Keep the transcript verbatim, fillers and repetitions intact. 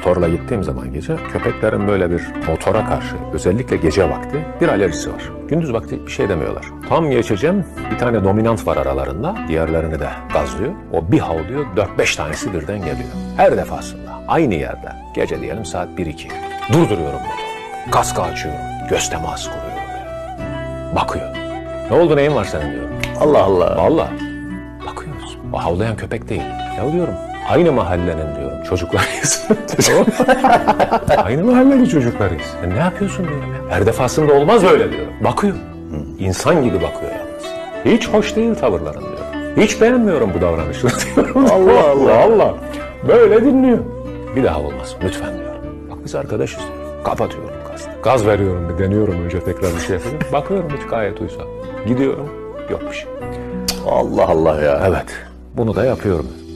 motorla gittiğim zaman gece köpeklerin böyle bir motora karşı özellikle gece vakti bir alerjisi var. Gündüz vakti bir şey demiyorlar. Tam geçeceğim bir tane dominant var aralarında, diğerlerini de gazlıyor. O bir havlıyor, dört beş tanesi birden geliyor. Her defasında aynı yerde gece diyelim saat bir iki durduruyorum motoru. Kaskı açıyorum, göz teması kuruyorum. Bakıyor. Ne oldu, neyin var senin diyorum. Allah Allah. Vallahi bakıyoruz. O havlayan köpek değil. Ya diyorum aynı mahallenin diyorum çocuklarıyız. Aynı mahallenin çocuklarıyız. Ya ne yapıyorsun diyorum ya. Her defasında olmaz öyle diyorum. Bakıyor. İnsan gibi bakıyor yalnız. Hiç hoş değil tavırların diyorum. Hiç beğenmiyorum bu davranışını diyorum. Allah Allah. Allah. Böyle dinliyor. Bir daha olmaz lütfen diyorum. Bak biz arkadaşız diyorum. Kapatıyorum gazı. Gaz veriyorum bir deniyorum önce tekrar bir şey yapıyorum. Bakıyorum hiç gayet uysal. Gidiyorum yok bir şey. Allah Allah ya. Evet bunu da yapıyorum.